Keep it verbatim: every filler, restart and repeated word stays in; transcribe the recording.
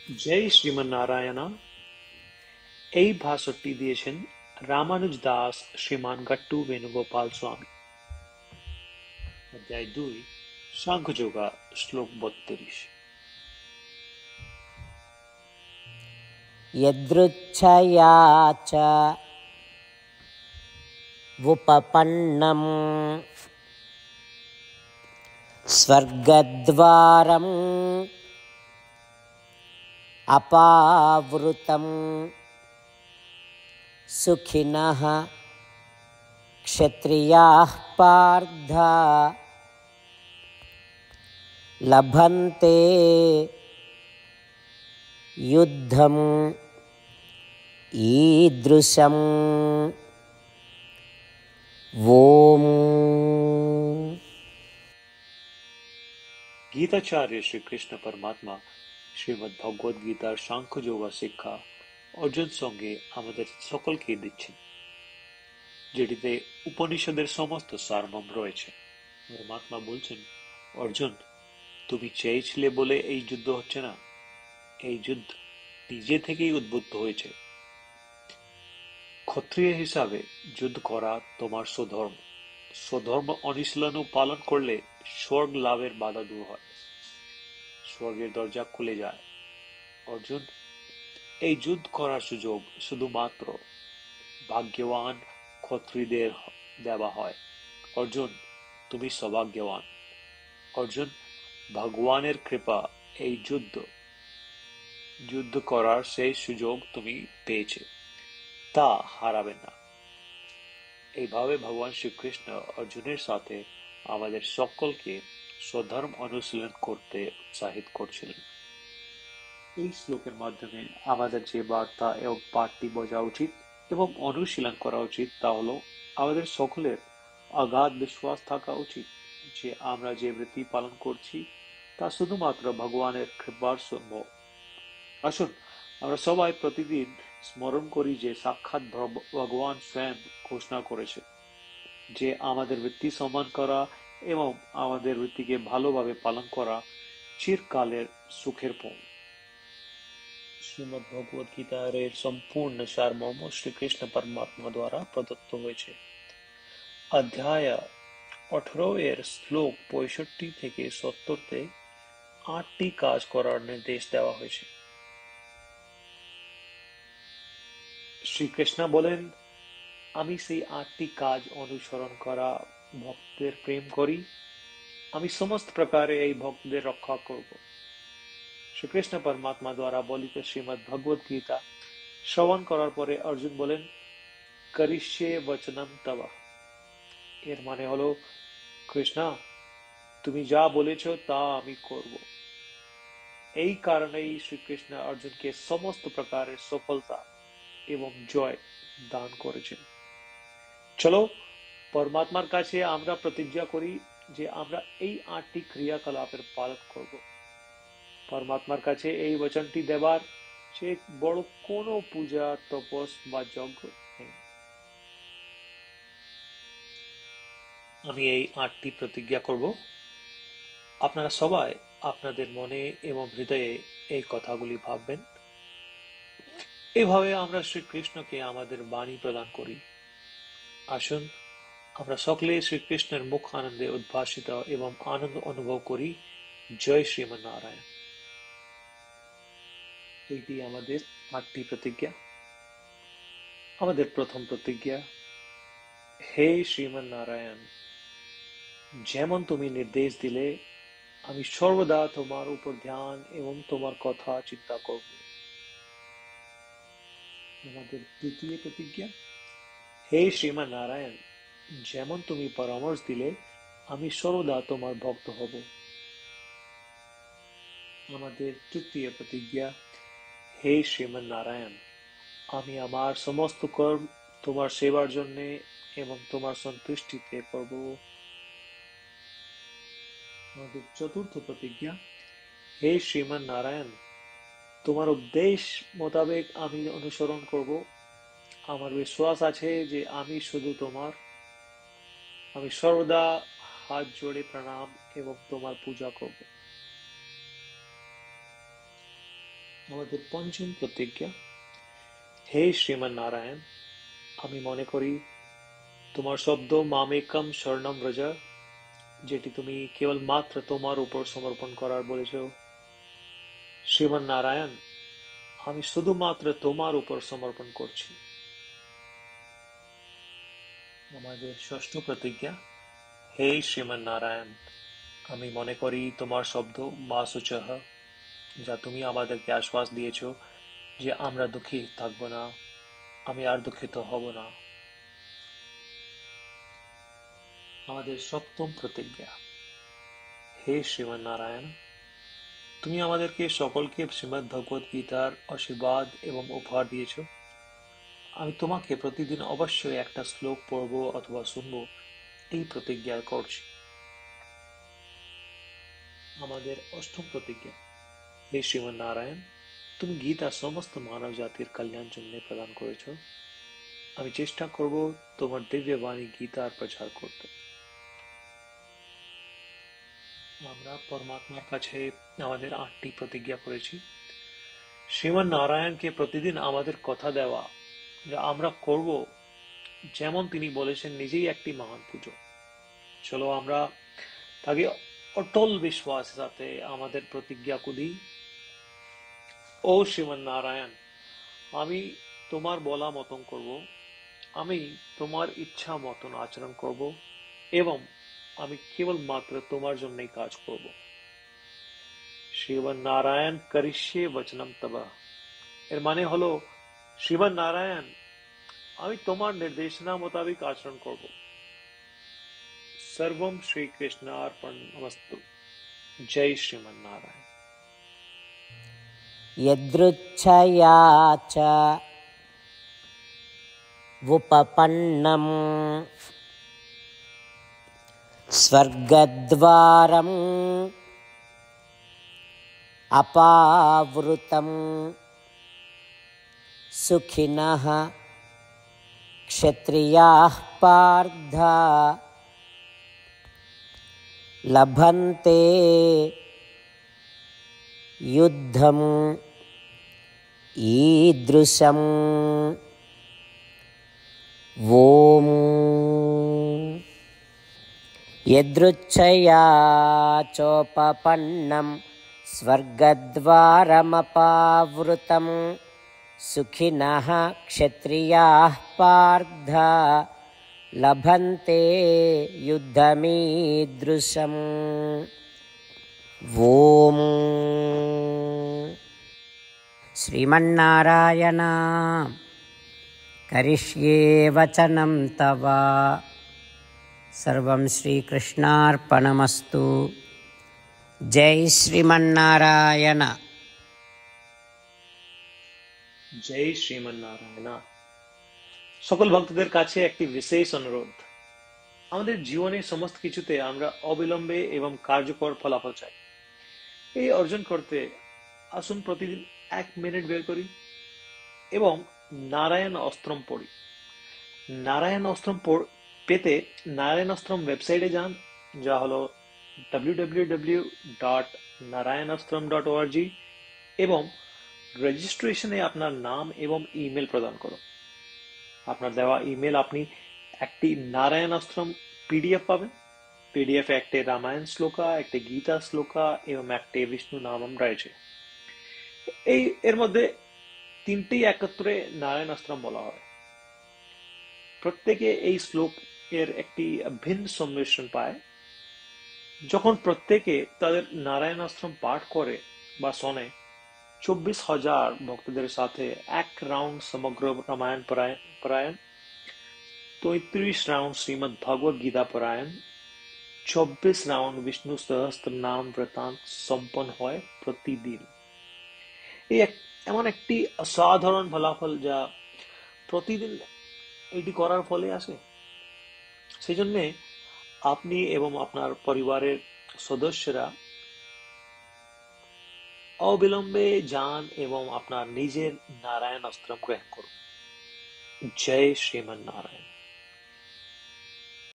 জয় শ্রীমন্নারায়ণা। এই ভাষণটি দিয়েছেন রামানুজ দাস শ্রীমান গট্টু বেণুগোপাল স্বামী। অধ্যায় দুই, সাংখ্যযোগা, শ্লোক বত্রিশ। यदृच्छया च उपपन्नं स्वर्गद्वारम् अपावृतं सुखिनः क्षत्रियाः पार्थ लभन्ते युद्धम् ईदृशम्। ओम। গীতাচার্য শ্রীকৃষ্ণ পরমাত্মা শ্রীমদ্ ভগবদ গীতার সাংখ্যযোগা শিক্ষা অর্জুন সঙ্গে আমাদের সকলকে দিচ্ছেন, যেটিতে উপনিষদের সমস্ত সারমর্ম রয়েছে। পরমাত্মা বলছেন, অর্জুন, তুমি চেয়েছিলে বলে এই যুদ্ধ হচ্ছে না, এই যুদ্ধ নিজে থেকেই উদ্বুদ্ধ হয়েছে। ক্ষত্রিয় হিসাবে যুদ্ধ করা তোমার স্বধর্ম। স্বধর্ম অনুশীলন ও পালন করলে স্বর্গ লাভের বাধা দূর হয়, স্বর্গের দরজা খুলে যায়। অর্জুন, এই যুদ্ধ করার সুযোগ শুধুমাত্র ভাগ্যবান ক্ষত্রিয়দের দেওয়া হয়। অর্জুন, তুমি সৌভাগ্যবান। অর্জুন, ভগবানের কৃপা এই যুদ্ধ যুদ্ধ করার সেই সুযোগ তুমি পেয়েছে, তা হারাবে না। এইভাবে ভগবান শ্রীকৃষ্ণ অর্জুনের সাথে আমাদের সকলকে স্বধর্ম অনুশীলন করতে উৎসাহিত করছিলেন। এই শ্লোকের মাধ্যমে আমাদের যে বার্তা এবং পাঠটি বোঝা উচিত এবং অনুশীলন করা উচিত তা হলো, আমাদের সকলের অগাধ বিশ্বাস থাকা উচিত যে আমরা যে বৃত্তি পালন করছি তা শুধুমাত্র ভগবানের কৃপার সম্ভব। আসুন আমরা সবাই প্রতিদিন স্মরণ করি যে সাক্ষাৎ ভগবান স্বয়ং ঘোষণা করেছে যে আমাদের বৃত্তি সম্মান করা এবং আমাদের বৃত্তিকে ভালোভাবে পালন করা চিরকালের সুখের পথ। শ্রীমদ্ ভগবদ গীতার এর সম্পূর্ণ সারমর্ম শ্রীকৃষ্ণ পরমাত্মা দ্বারা প্রদত্ত হয়েছে। অধ্যায় আঠারো এর শ্লোক পঁয়ষট্টি থেকে সত্তরতে আটটি কাজ করার নির্দেশ দেওয়া হয়েছে। শ্রীকৃষ্ণ বলেন, আমি সেই আটটি কাজ অনুসরণ করা ভক্তদের প্রেম করি, আমি সমস্ত প্রকারে এই ভক্তদের রক্ষা করব। শ্রীকৃষ্ণ পরমাত্মা দ্বারা বলিত শ্রীমদ্ ভগবদ গীতা শ্রবণ করার পরে অর্জুন বলেন, করিষ্যে বচনম তব। এর মানে হলো, কৃষ্ণ, তুমি যা বলেছ তা আমি করব। এই কারণেই শ্রীকৃষ্ণ অর্জুনকে সমস্ত প্রকারের সফলতা এবং জয় দান করেছেন। চলো পরমাত্মার কাছে আমরা প্রতিজ্ঞা করি যে আমরা এই আটটি ক্রিয়াকলাপের পালন করব। পরমাত্মার কাছে এই বচনটি দেবার চেয়ে বড় কোনো পূজা, তপস বা যজ্ঞ নেই। আমি এই আটটি প্রতিজ্ঞা করব। আপনারা সবাই আপনাদের মনে এবং হৃদয়ে এই কথাগুলি ভাববেন। এভাবে আমরা শ্রীকৃষ্ণকে আমাদের বাণী প্রদান করি। আসুন আমরা সকলে শ্রীকৃষ্ণের মুখ আনন্দে উদ্ভাসিত এবং আনন্দ অনুভব করি। জয় শ্রীমন্নারায়ণ। এইটি আমাদের আটটি প্রতিজ্ঞা। আমাদের প্রথম প্রতিজ্ঞা, হে শ্রীমন্নারায়ণ, যেমন তুমি নির্দেশ দিলে আমি সর্বদা তোমার উপর ধ্যান এবং তোমার কথা চিন্তা করব। আমাদের দ্বিতীয় প্রতিজ্ঞা, হে শ্রীমন্নারায়ণ, যেমন তুমি পরামর্শ দিলে আমি সর্বদা তোমার ভক্ত হব। আমাদের তৃতীয় প্রতিজ্ঞা, হে শ্রীমন্নারায়ণ, আমি আমার সমস্ত কর্ম তোমার সেবার জন্য এবং তোমার সন্তুষ্টিতে করব। আমাদের চতুর্থ প্রতিজ্ঞা, হে শ্রীমন্নারায়ণ, তোমার উপদেশ মোতাবেক আমি অনুসরণ করব। আমার বিশ্বাস আছে যে আমি শুধু তোমার, আমি সর্বদা হাত জোড়ে প্রণাম এবং তোমার পূজা করব। আমাদের পঞ্চম প্রতিজ্ঞা, হে শ্রীমান নারায়ণ, আমি মনে করি তোমার শব্দ মামেকম শরণম ব্রজ, যেটি তুমি কেবল মাত্র তোমার উপর সমর্পণ করার বলেছ। শ্রীমান নারায়ণ, আমি শুধুমাত্র তোমার উপর সমর্পণ করছি। আমাদের ষষ্ঠ প্রতিজ্ঞা, হে শ্রীমান নারায়ণ, আমি মনে করি তোমার শব্দ মা শুচহ, যা তুমি আমাদেরকে আশ্বাস দিয়েছ যে আমরা দুঃখী থাকব না, আমি আর দুঃখিত হব না। আমাদের সপ্তম প্রতিজ্ঞা, হে শ্রীমান নারায়ণ, তুমি আমাদেরকে সকলকে শ্রীমদ্ ভগবত গীতার আশীর্বাদ এবং উপহার দিয়েছ। আমি তোমাকে প্রতিদিন অবশ্যই একটা শ্লোক পড়ব অথবা শুনব, এই প্রতিজ্ঞা করছি। আমাদের অষ্টম প্রতিজ্ঞা, হে শ্রীমান নারায়ণ, তুমি গীতা সমস্ত মানব জাতির কল্যাণ জন্য প্রদান করেছ। আমি চেষ্টা করব তোমার দিব্য বাণী গীতার প্রচার করতে। আমরা পরমাত্মার কাছে আমাদের আটটি প্রতিজ্ঞা করেছি। শ্রীমান নারায়ণকে প্রতিদিন আমাদের কথা দেওয়া যা আমরা করব যেমন তিনি বলেছেন, নিজেই একটি মহান পুজো। চলো আমরা তাকে অটল বিশ্বাসের সাথে আমাদের প্রতিজ্ঞা দিই। ও শ্রীমান নারায়ণ, আমি তোমার বলা মতন করব, আমি তোমার ইচ্ছা মতন আচরণ করব এবং আমি কেবল মাত্র তোমার জন্যই কাজ করব। শ্রীমান নারায়ণ করিষ্যে বচনম তব, এর মানে হলো, শ্রীমান নারায়ণ, আমি তোমার নির্দেশনা মোতাবেক আচরণ করব। सर्वम श्री कृष्णार्पणमस्तु। जय श्रीमन नारायण। यदृच्छया च उपपन्नं स्वर्गद्वारम् अपावृतं सुखिनः क्षत्रियाः पार्थ लभन्ते युद्धम् ईदृशम्। ओम यदृच्छया चोपपन्नं स्वर्गद्वारमपावृतं सुखिनः क्षत्रियाः पार्थ लभन्ते युद्धमीदृशम्। ओम श्रीमन्नारायण करिष्ये वचनं तव। सर्वं श्रीकृष्णार्पणमस्तु। जय श्रीमन्नारायण। जय श्रीमन नारायण। সকল ভক্তদের কাছে একটি বিশেষ অনুরোধ, আমাদের জীবনে সমস্ত কিছুতে আমরা অবিলম্বে এবং কার্যকর ফলাফল চাই। এই অর্জন করতে আসুন প্রতিদিন এক মিনিট বের করি এবং নারায়ণ অস্ত্রম পড়ি। নারায়ণ অস্ত্রম পেতে নারায়ণ অস্ত্রম ওয়েবসাইটে যান, যা হলো W W W dot Narayanastram dot org, এবং রেজিস্ট্রেশনে আপনার নাম এবং ইমেল প্রদান করুন। আপনার দেওয়া ইমেল আপনি একটি নারায়ণাস্ত্রম পিডিএফ পাবেন। পিডিএফ এ একটি রামায়ণ শ্লোকা, একটি গীতা শ্লোকা এবং একটি বিষ্ণু নামম রয়েছে। এই এর মধ্যে তিনটি একত্রে নারায়ণাস্ত্রম বলা হয়। প্রত্যেকে এই শ্লোক এর একটি ভিন্ন সম্মিশ্রণ পায়। যখন প্রত্যেকে তাদের নারায়ণাস্ত্রম পাঠ করে বা শোনে, চব্বিশ হাজার ভক্তদের সাথে এক রাউন্ড সমগ্র রামায়ণ পারায়ণ, তৈত্রিশ রাউন্ড শ্রীমদ্ ভগবত গীতা পারায়ণ, চব্বিশ রাউন্ড বিষ্ণু সহস্র নাম বৃত্তান্ত সম্পন্ন হয় প্রতিদিন। এই এমন একটি অসাধারণ ফলাফল যা প্রতিদিন এটি করার ফলে আসে। সেই জন্য আপনি এবং আপনার পরিবারের সদস্যরা অবিলম্বে যান এবং আপনার নিজের নারায়ণ অস্ত্র গ্রহণ করুন। জয় শ্রীমন নারায়ণ।